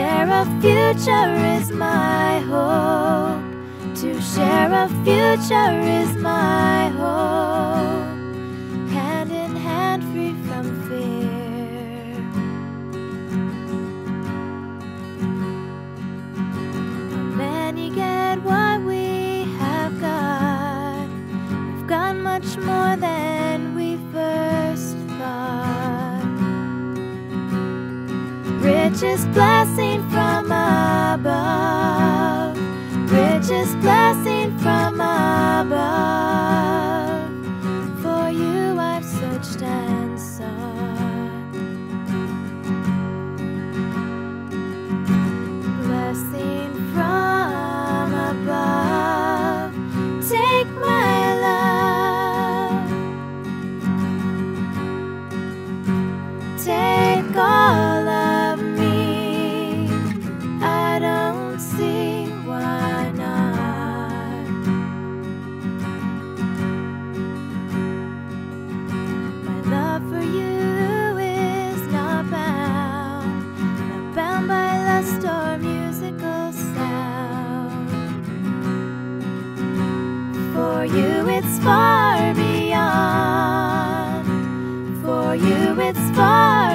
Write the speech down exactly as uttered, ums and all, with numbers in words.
share a future is my hope. To share a future is my hope. Hand in hand, free from fear. How many get what we have got? We've got much more than we first thought. Richest blessing from above. Richest blessing from above. For you I've searched and sought. Blessing from above. Take my love. Take all of me. I don't see why not. My love for you is not bound, not bound by lust or musical sound. For you it's far beyond. For you it's far